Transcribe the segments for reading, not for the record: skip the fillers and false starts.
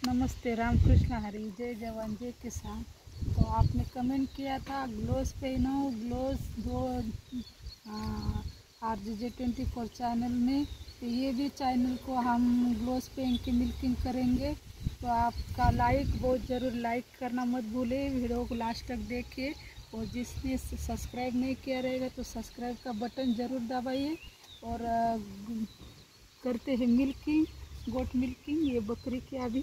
नमस्ते, रामकृष्ण हरी, जय जवान जय किसान। तो आपने कमेंट किया था ग्लोव्स पहनो, ग्लोव्स दो RJ24 चैनल में। तो ये भी चैनल को हम ग्लोव्स पहन के मिल्किंग करेंगे। तो आपका लाइक बहुत ज़रूर लाइक करना मत भूलें, वीडियो को लास्ट तक देखिए। और जिसने सब्सक्राइब नहीं किया रहेगा तो सब्सक्राइब का बटन ज़रूर दबाइए। और करते हैं मिल्किंग, गोट मिल्किंग। ये बकरी की अभी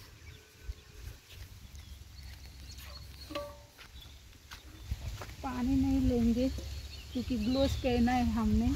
पानी नहीं लेंगे क्योंकि ग्लोव्स पहना है हमने।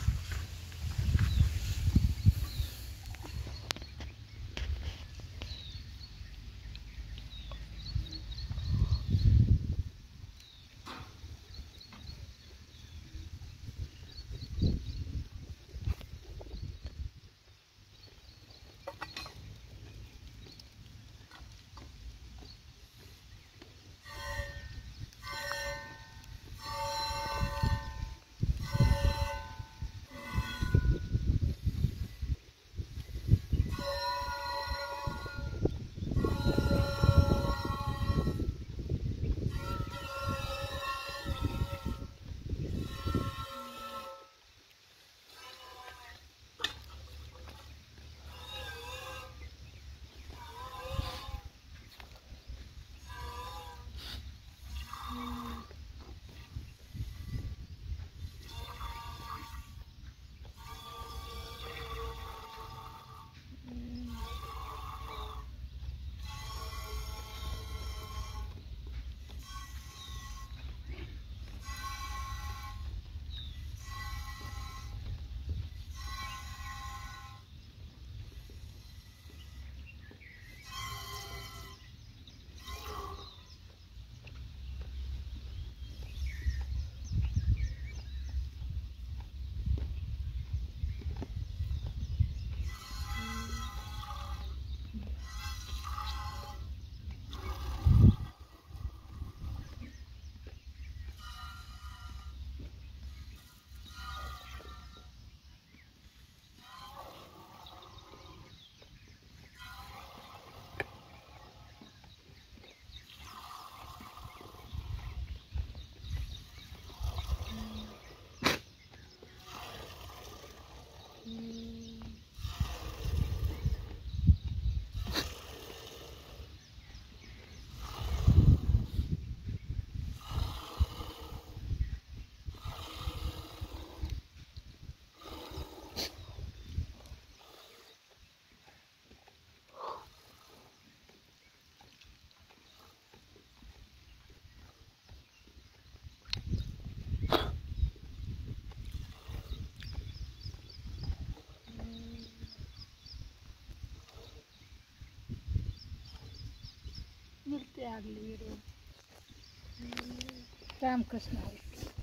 मिलते हैं अगली वीडियो। रामकृष्ण हरी।